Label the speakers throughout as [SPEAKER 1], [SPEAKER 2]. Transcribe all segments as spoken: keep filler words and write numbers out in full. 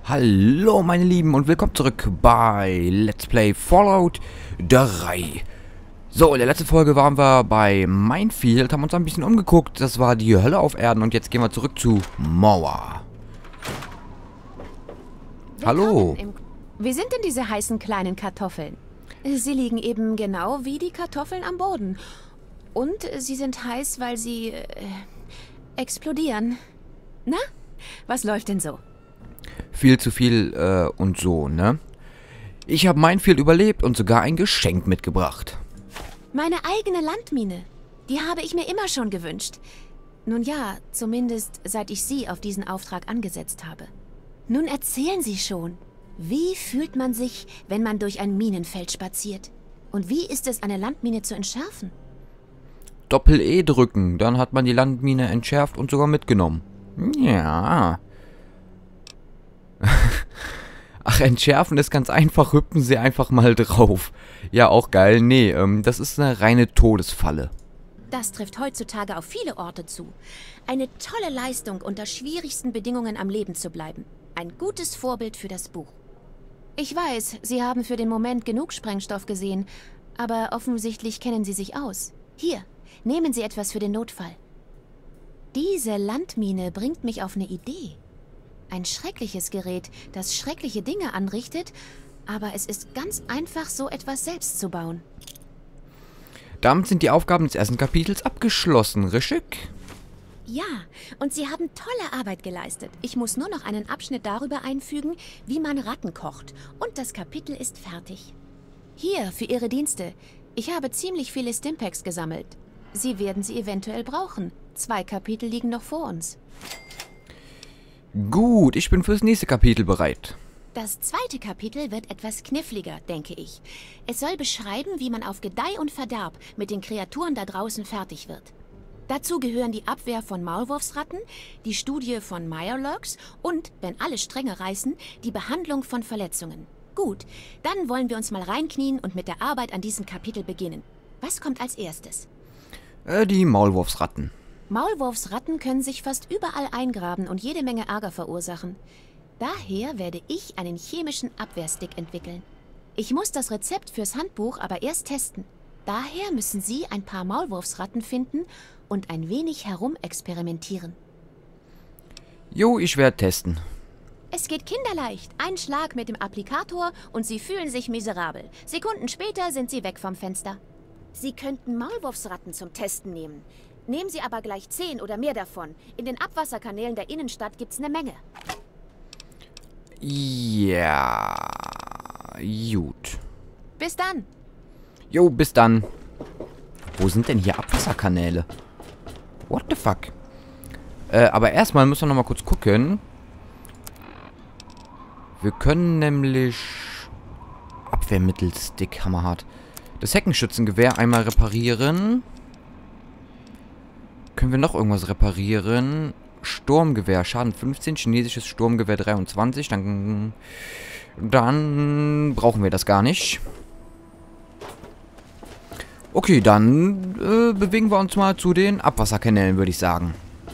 [SPEAKER 1] Hallo meine Lieben und willkommen zurück bei Let's Play Fallout drei. So, in der letzten Folge waren wir bei Minefield, haben uns ein bisschen umgeguckt. Das war die Hölle auf Erden und jetzt gehen wir zurück zu Mauer. Hallo.
[SPEAKER 2] Wie sind denn diese heißen kleinen Kartoffeln? Sie liegen eben genau wie die Kartoffeln am Boden. Und sie sind heiß, weil sie äh, explodieren. Na, was läuft denn so?
[SPEAKER 1] Viel zu viel äh, und so, ne? Ich habe Minefield überlebt und sogar ein Geschenk mitgebracht.
[SPEAKER 2] Meine eigene Landmine. Die habe ich mir immer schon gewünscht. Nun ja, zumindest seit ich Sie auf diesen Auftrag angesetzt habe. Nun erzählen Sie schon. Wie fühlt man sich, wenn man durch ein Minenfeld spaziert? Und wie ist es, eine Landmine zu entschärfen?
[SPEAKER 1] Doppel-E drücken, dann hat man die Landmine entschärft und sogar mitgenommen. Ja. Ach, entschärfen ist ganz einfach, hüpfen Sie einfach mal drauf. Ja, auch geil. Nee, ähm, das ist eine reine Todesfalle.
[SPEAKER 2] Das trifft heutzutage auf viele Orte zu. Eine tolle Leistung, unter schwierigsten Bedingungen am Leben zu bleiben. Ein gutes Vorbild für das Buch. Ich weiß, Sie haben für den Moment genug Sprengstoff gesehen, aber offensichtlich kennen Sie sich aus. Hier, nehmen Sie etwas für den Notfall. Diese Landmine bringt mich auf eine Idee. Ein schreckliches Gerät, das schreckliche Dinge anrichtet, aber es ist ganz einfach, so etwas selbst zu bauen.
[SPEAKER 1] Damit sind die Aufgaben des ersten Kapitels abgeschlossen, richtig?
[SPEAKER 2] Ja, und Sie haben tolle Arbeit geleistet. Ich muss nur noch einen Abschnitt darüber einfügen, wie man Ratten kocht. Und das Kapitel ist fertig. Hier, für Ihre Dienste. Ich habe ziemlich viele Stimpaks gesammelt. Sie werden sie eventuell brauchen. Zwei Kapitel liegen noch vor uns.
[SPEAKER 1] Gut, ich bin fürs nächste Kapitel bereit.
[SPEAKER 2] Das zweite Kapitel wird etwas kniffliger, denke ich. Es soll beschreiben, wie man auf Gedeih und Verderb mit den Kreaturen da draußen fertig wird. Dazu gehören die Abwehr von Maulwurfsratten, die Studie von Mirelurks und, wenn alle Stränge reißen, die Behandlung von Verletzungen. Gut, dann wollen wir uns mal reinknien und mit der Arbeit an diesem Kapitel beginnen. Was kommt als erstes?
[SPEAKER 1] Äh, die Maulwurfsratten.
[SPEAKER 2] Maulwurfsratten können sich fast überall eingraben und jede Menge Ärger verursachen. Daher werde ich einen chemischen Abwehrstick entwickeln. Ich muss das Rezept fürs Handbuch aber erst testen. Daher müssen Sie ein paar Maulwurfsratten finden und ein wenig herumexperimentieren.
[SPEAKER 1] Jo, ich werde testen.
[SPEAKER 2] Es geht kinderleicht. Ein Schlag mit dem Applikator und Sie fühlen sich miserabel. Sekunden später sind Sie weg vom Fenster. Sie könnten Maulwurfsratten zum Testen nehmen. Nehmen Sie aber gleich zehn oder mehr davon. In den Abwasserkanälen der Innenstadt gibt's eine Menge.
[SPEAKER 1] Ja, gut.
[SPEAKER 2] Bis dann.
[SPEAKER 1] Jo, bis dann. Wo sind denn hier Abwasserkanäle? What the fuck? Äh, aber erstmal müssen wir noch mal kurz gucken. Wir können nämlich... Abwehrmittelstick, hammerhart. Das Heckenschützengewehr einmal reparieren. Können wir noch irgendwas reparieren? Sturmgewehr, Schaden fünfzehn, chinesisches Sturmgewehr dreiundzwanzig. Dann, dann brauchen wir das gar nicht. Okay, dann äh, bewegen wir uns mal zu den Abwasserkanälen, würde ich sagen.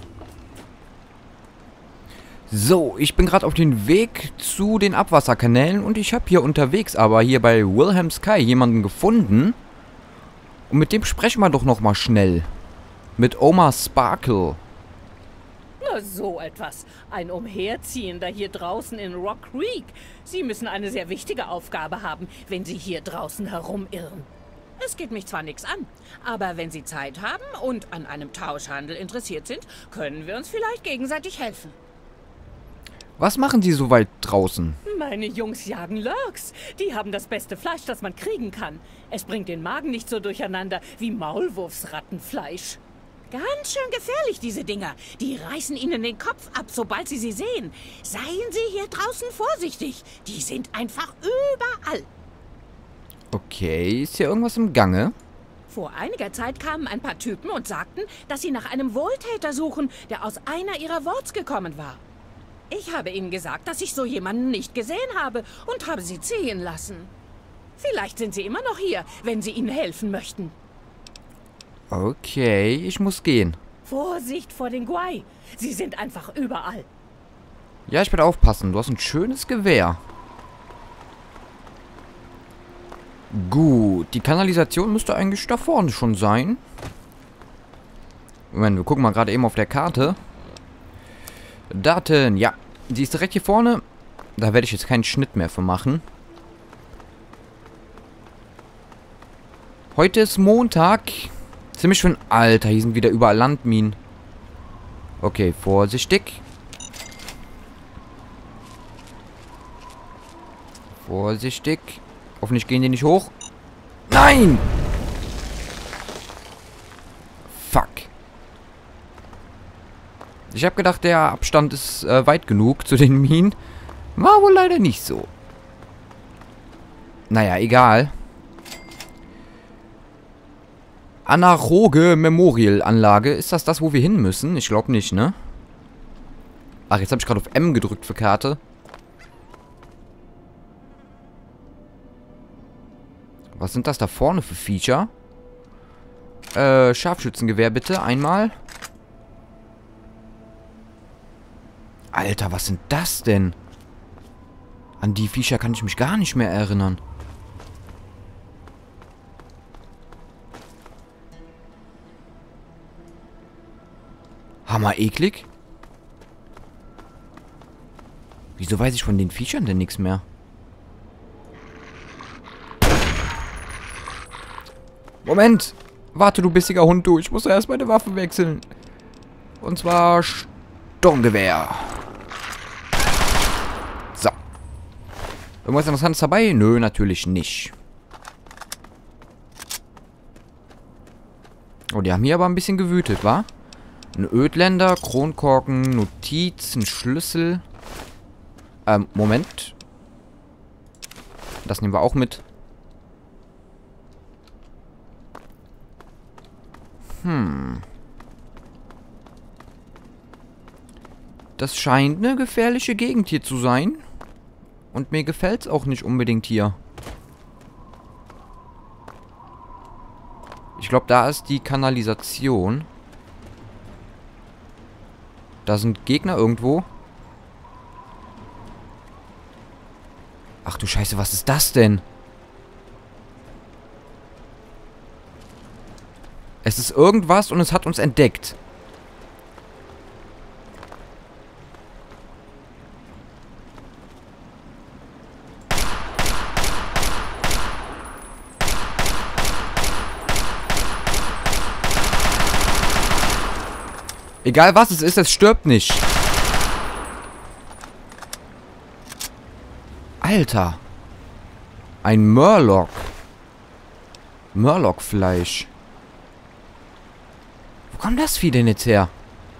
[SPEAKER 1] So, ich bin gerade auf dem Weg zu den Abwasserkanälen und ich habe hier unterwegs aber hier bei Wilhelm Sky jemanden gefunden. Und mit dem sprechen wir doch noch mal schnell. Mit Omar Sparkle.
[SPEAKER 3] Na, so etwas. Ein Umherziehender hier draußen in Rock Creek. Sie müssen eine sehr wichtige Aufgabe haben, wenn Sie hier draußen herumirren. Es geht mich zwar nichts an, aber wenn Sie Zeit haben und an einem Tauschhandel interessiert sind, können wir uns vielleicht gegenseitig helfen.
[SPEAKER 1] Was machen Sie so weit draußen?
[SPEAKER 3] Meine Jungs jagen Lurks. Die haben das beste Fleisch, das man kriegen kann. Es bringt den Magen nicht so durcheinander wie Maulwurfsrattenfleisch. Ganz schön gefährlich, diese Dinger. Die reißen Ihnen den Kopf ab, sobald Sie sie sehen. Seien Sie hier draußen vorsichtig. Die sind einfach überall.
[SPEAKER 1] Okay, ist hier irgendwas im Gange?
[SPEAKER 3] Vor einiger Zeit kamen ein paar Typen und sagten, dass sie nach einem Wohltäter suchen, der aus einer ihrer Wards gekommen war. Ich habe ihnen gesagt, dass ich so jemanden nicht gesehen habe und habe sie ziehen lassen. Vielleicht sind sie immer noch hier, wenn Sie ihnen helfen möchten.
[SPEAKER 1] Okay, ich muss gehen.
[SPEAKER 3] Vorsicht vor den Guai. Sie sind einfach überall.
[SPEAKER 1] Ja, ich werde aufpassen. Du hast ein schönes Gewehr. Gut. Die Kanalisation müsste eigentlich da vorne schon sein. Moment, wir gucken mal gerade eben auf der Karte. Daten, ja. Die ist direkt hier vorne. Da werde ich jetzt keinen Schnitt mehr für machen. Heute ist Montag. Ziemlich schön. Alter, hier sind wieder überall Landminen. Okay, vorsichtig. Vorsichtig. Hoffentlich gehen die nicht hoch. Nein! Fuck. Ich habe gedacht, der Abstand ist äh, weit genug zu den Minen. War wohl leider nicht so. Naja, egal. Analoge Memorial-Anlage. Ist das das, wo wir hin müssen? Ich glaube nicht, ne? Ach, jetzt habe ich gerade auf M gedrückt für Karte. Was sind das da vorne für Feature? Äh, Scharfschützengewehr bitte. Einmal. Alter, was sind das denn? An die Viecher kann ich mich gar nicht mehr erinnern. Hammer eklig. Wieso weiß ich von den Viechern denn nichts mehr? Moment! Warte, du bissiger Hund, du. Ich muss erst meine Waffe wechseln. Und zwar Sturmgewehr. So. Irgendwas Interessantes dabei? Nö, natürlich nicht. Oh, die haben hier aber ein bisschen gewütet, wa? Ein Ödländer, Kronkorken, Notiz, ein Schlüssel. Ähm, Moment. Das nehmen wir auch mit. Hm. Das scheint eine gefährliche Gegend hier zu sein. Und mir gefällt es auch nicht unbedingt hier. Ich glaube, da ist die Kanalisation. Da sind Gegner irgendwo. Ach du Scheiße, was ist das denn? Es ist irgendwas und es hat uns entdeckt. Egal was es ist, es stirbt nicht. Alter. Ein Murloc. Murloc-Fleisch. Wo kommt das Vieh denn jetzt her?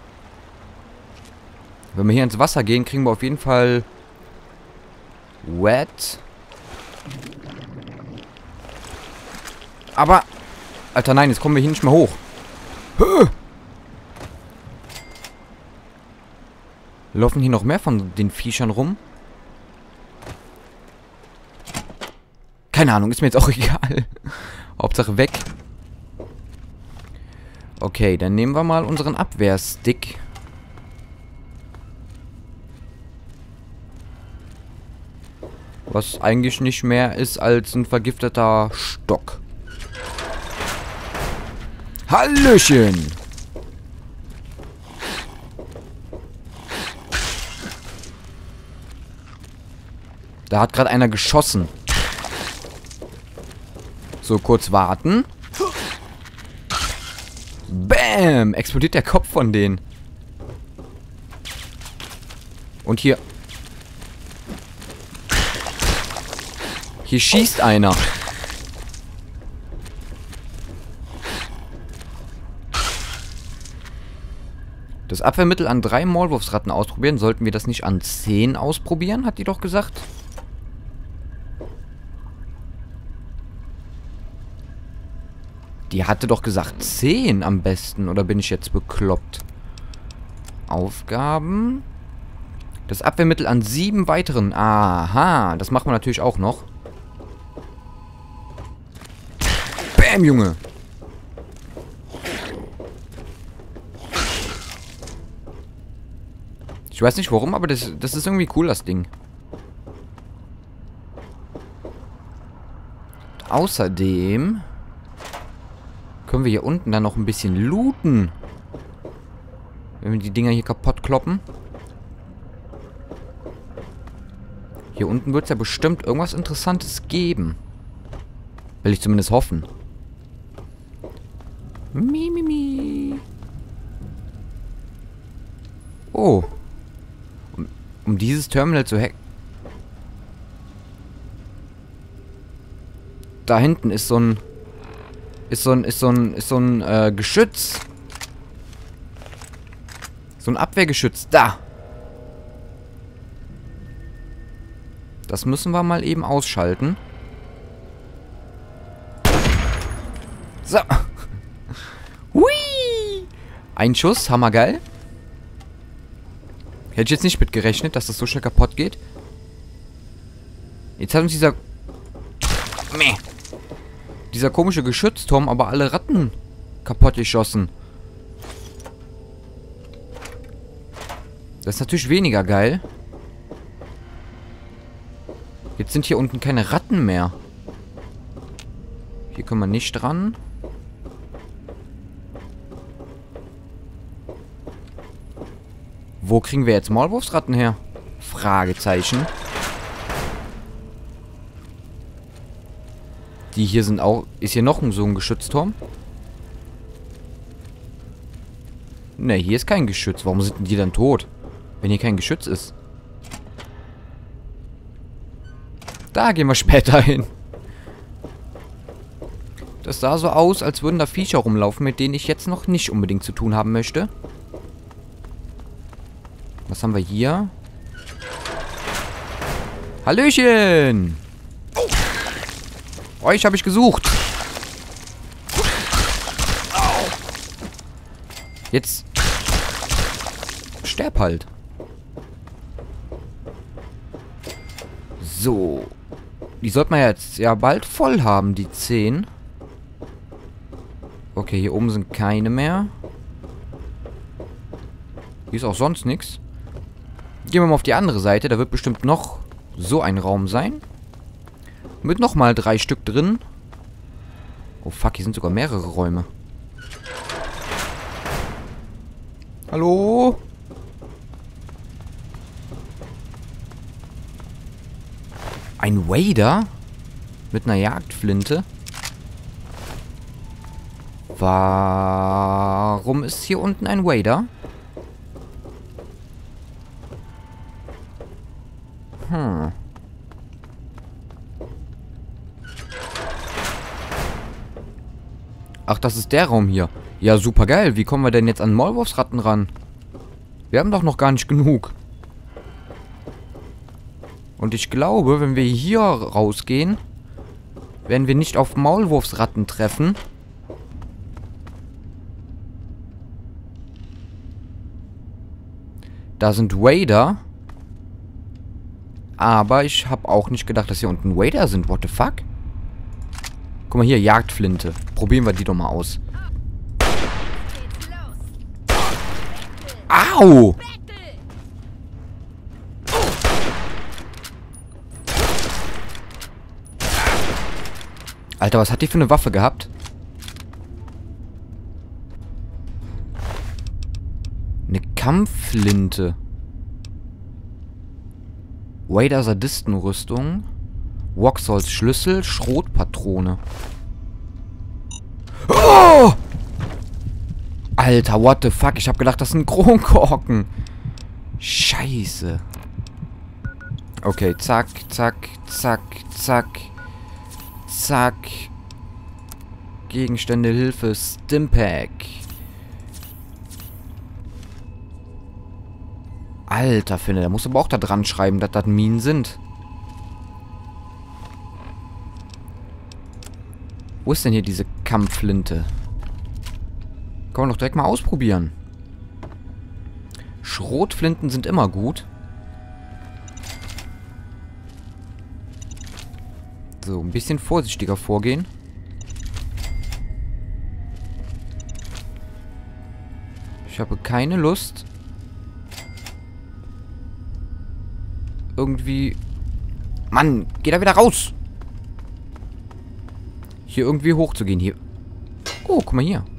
[SPEAKER 1] Wenn wir hier ins Wasser gehen, kriegen wir auf jeden Fall Wet. Aber, Alter, nein, jetzt kommen wir hier nicht mehr hoch. Höh! Laufen hier noch mehr von den Viechern rum? Keine Ahnung, ist mir jetzt auch egal. Hauptsache weg. Okay, dann nehmen wir mal unseren Abwehrstick. Was eigentlich nicht mehr ist als ein vergifteter Stock. Hallöchen! Da hat gerade einer geschossen. So, kurz warten. Bam! Explodiert der Kopf von denen. Und hier. Hier schießt einer. Das Abwehrmittel an drei Maulwurfsratten ausprobieren. Sollten wir das nicht an zehn ausprobieren? Hat die doch gesagt. Die hatte doch gesagt zehn am besten. Oder bin ich jetzt bekloppt? Aufgaben. Das Abwehrmittel an sieben weiteren. Aha, das machen wir natürlich auch noch. Bam, Junge. Ich weiß nicht warum, aber das, das ist irgendwie cool, das Ding. Und außerdem können wir hier unten dann noch ein bisschen looten. Wenn wir die Dinger hier kaputt kloppen. Hier unten wird es ja bestimmt irgendwas Interessantes geben. Will ich zumindest hoffen. Mi, mi, mi. Oh. Um, um dieses Terminal zu hacken. Da hinten ist so ein... Ist so ein... Ist so ein... Ist so ein äh, Geschütz. So ein Abwehrgeschütz. Da. Das müssen wir mal eben ausschalten. So. Hui. Ein Schuss. Hammergeil. Hätte ich jetzt nicht mit gerechnet, dass das so schnell kaputt geht. Jetzt hat uns dieser... Meh. Dieser komische Geschützturm aber alle Ratten kaputt geschossen. Das ist natürlich weniger geil. Jetzt sind hier unten keine Ratten mehr. Hier können wir nicht dran. Wo kriegen wir jetzt Maulwurfsratten her? Fragezeichen. Die hier sind auch... Ist hier noch so ein Geschützturm? Ne, hier ist kein Geschütz. Warum sind denn die dann tot? Wenn hier kein Geschütz ist. Da gehen wir später hin. Das sah so aus, als würden da Viecher rumlaufen, mit denen ich jetzt noch nicht unbedingt zu tun haben möchte. Was haben wir hier? Hallöchen! Euch habe ich gesucht. Jetzt... Sterb halt. So. Die sollte man jetzt ja bald voll haben, die zehn. Okay, hier oben sind keine mehr. Hier ist auch sonst nichts. Gehen wir mal auf die andere Seite. Da wird bestimmt noch so ein Raum sein. Mit nochmal drei Stück drin. Oh fuck, hier sind sogar mehrere Räume. Hallo? Ein Wader? Mit einer Jagdflinte? Warum ist hier unten ein Wader? Hm. Ach, das ist der Raum hier. Ja, super geil. Wie kommen wir denn jetzt an Maulwurfsratten ran? Wir haben doch noch gar nicht genug. Und ich glaube, wenn wir hier rausgehen, werden wir nicht auf Maulwurfsratten treffen. Da sind Wader. Aber ich habe auch nicht gedacht, dass hier unten Wader sind. What the fuck? Guck mal hier, Jagdflinte. Probieren wir die doch mal aus. Au! Alter, was hat die für eine Waffe gehabt? Eine Kampfflinte. Wader Sadistenrüstung. Waxhalls Schlüssel. Schrotpatrone. Oh! Alter, what the fuck? Ich hab gedacht, das sind Kronkorken. Scheiße. Okay, zack, zack, zack, zack. Zack. Gegenstände, Hilfe, Stimpack. Alter, Finne, da musst du aber auch da dran schreiben, dass das Minen sind. Wo ist denn hier diese Kampfflinte? Kann man doch direkt mal ausprobieren. Schrotflinten sind immer gut. So, ein bisschen vorsichtiger vorgehen. Ich habe keine Lust, irgendwie... Mann, geh da wieder raus! Hier irgendwie hochzugehen. Hier. Oh, guck mal hier.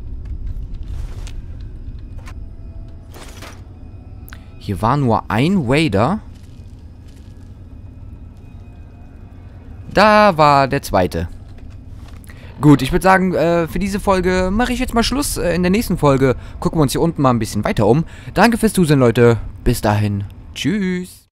[SPEAKER 1] Hier war nur ein Wader. Da war der zweite. Gut, ich würde sagen, äh, für diese Folge mache ich jetzt mal Schluss. Äh, in der nächsten Folge gucken wir uns hier unten mal ein bisschen weiter um. Danke fürs Zusehen, Leute. Bis dahin. Tschüss.